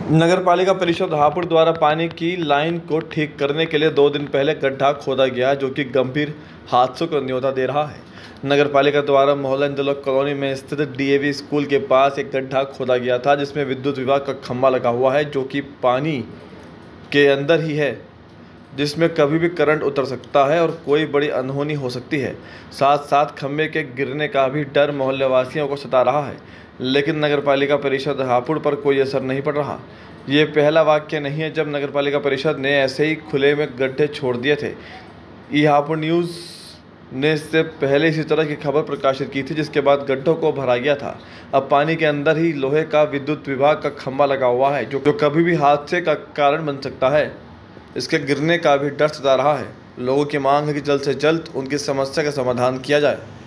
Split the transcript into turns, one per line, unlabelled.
नगरपालिका परिषद हापुड़ द्वारा पानी की लाइन को ठीक करने के लिए 2 दिन पहले गड्ढा खोदा गया, जो कि गंभीर हादसों को न्योता दे रहा है। नगरपालिका द्वारा मोहल्ला इंद्रलोक कॉलोनी में स्थित डीएवी स्कूल के पास एक गड्ढा खोदा गया था, जिसमें विद्युत विभाग का खंभा लगा हुआ है, जो कि पानी के अंदर ही है, जिसमें कभी भी करंट उतर सकता है और कोई बड़ी अनहोनी हो सकती है। साथ साथ खंभे के गिरने का भी डर मोहल्ले वासियों को सता रहा है, लेकिन नगरपालिका परिषद हापुड़ पर कोई असर नहीं पड़ रहा। ये पहला वाक्य नहीं है जब नगरपालिका परिषद ने ऐसे ही खुले में गड्ढे छोड़ दिए थे। ई हापुड़ न्यूज़ ने इससे पहले इसी तरह की खबर प्रकाशित की थी, जिसके बाद गड्ढों को भरा गया था। अब पानी के अंदर ही लोहे का विद्युत विभाग का खंभा लगा हुआ है, जो कभी भी हादसे का कारण बन सकता है। इसके गिरने का भी डर सता रहा है। लोगों की मांग है कि जल्द से जल्द उनकी समस्या का समाधान किया जाए।